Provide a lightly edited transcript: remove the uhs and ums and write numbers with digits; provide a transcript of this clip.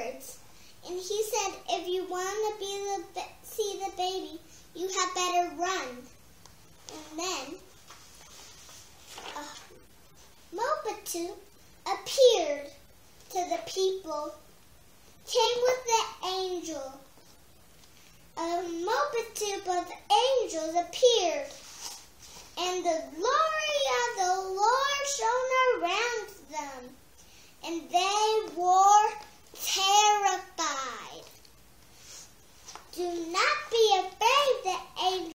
words. And he said, if you want to see the baby, you had better run. And then a mobitube appeared to the people, came with the angel. A multitude of angels appeared, and the glory of the Lord shone around